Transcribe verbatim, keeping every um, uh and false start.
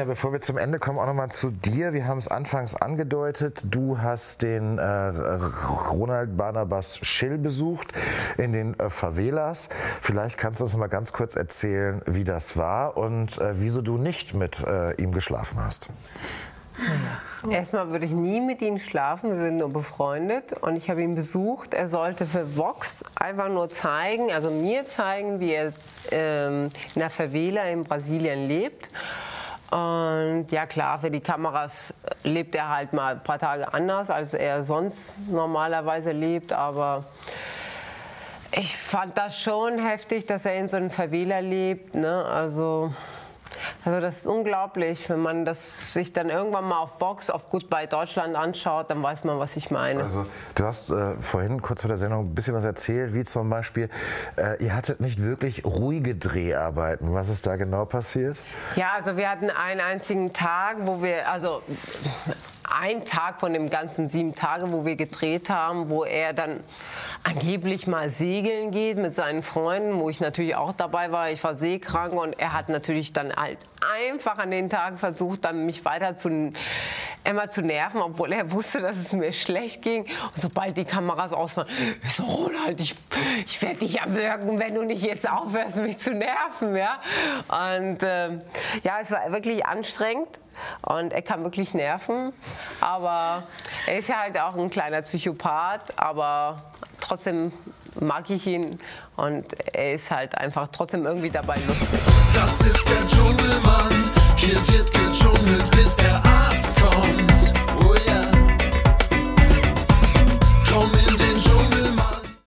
Anja, bevor wir zum Ende kommen, auch noch mal zu dir. Wir haben es anfangs angedeutet, du hast den äh, Ronald Barnabas Schill besucht in den äh, Favelas. Vielleicht kannst du uns noch mal ganz kurz erzählen, wie das war und äh, wieso du nicht mit äh, ihm geschlafen hast. Erstmal würde ich nie mit ihm schlafen, wir sind nur befreundet und ich habe ihn besucht. Er sollte für Vox einfach nur zeigen, also mir zeigen, wie er ähm, in der Favela in Brasilien lebt. Und ja klar, für die Kameras lebt er halt mal ein paar Tage anders, als er sonst normalerweise lebt, aber ich fand das schon heftig, dass er in so einem Favela lebt, ne? Also... Also das ist unglaublich, wenn man das sich dann irgendwann mal auf Vox, auf Goodbye Deutschland anschaut, dann weiß man, was ich meine. Also du hast äh, vorhin kurz vor der Sendung ein bisschen was erzählt, wie zum Beispiel, äh, ihr hattet nicht wirklich ruhige Dreharbeiten. Was ist da genau passiert? Ja, also wir hatten einen einzigen Tag, wo wir, also ein Tag von den ganzen sieben Tagen, wo wir gedreht haben, wo er dann angeblich mal segeln geht mit seinen Freunden, wo ich natürlich auch dabei war. Ich war seekrank und er hat natürlich dann halt einfach an den Tagen versucht, dann mich weiter zu, immer zu nerven, obwohl er wusste, dass es mir schlecht ging. Und sobald die Kameras aus waren, ich so, Ronald, ich, ich werde dich erwürgen, wenn du nicht jetzt aufhörst, mich zu nerven. Ja? Und äh, ja, es war wirklich anstrengend. Und er kann wirklich nerven, aber er ist ja halt auch ein kleiner Psychopath, aber trotzdem mag ich ihn und er ist halt einfach trotzdem irgendwie dabei lustig. Das ist der Dschungelmann, hier wird gedschungelt, bis der Arzt kommt.